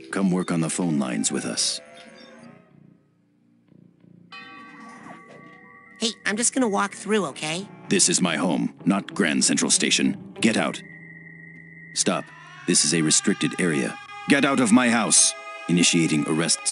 Come work on the phone lines with us. Hey, I'm just gonna walk through, okay? This is my home, not Grand Central Station. Get out. Stop. This is a restricted area. Get out of my house. Initiating arrest.